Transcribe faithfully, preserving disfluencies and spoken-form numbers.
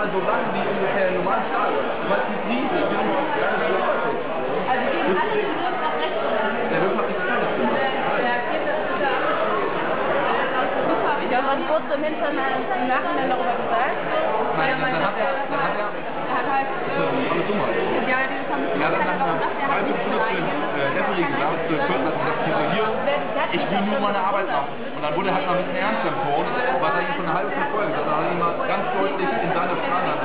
so lang wie ungefähr ein normaler Stahl. Du hast nicht riesig, wir haben auch gar nicht so häufig. Also die gehen alle den Würf nach rechts. Der Würf hat nichts Kleines gemacht. Der geht das wieder ab. Ja, man wurde im Hintergrund im Nachhinein darüber gesagt. Nein, dann hat er, dann hat er, Er hat halt, das ist eine Dummheit. ja, dieses haben Ja, dann hat er halb fünf Minuten zu dem Referee gesagt, zu dem Kürtner gesagt, hier, ich will nur meine Arbeit machen. Und dann wurde er halt mal ein bisschen ernster im Ton, was er ihm schon eine halbe Stunde vorher gesagt hat, hat er ihm mal ganz deutlich in seine Sprache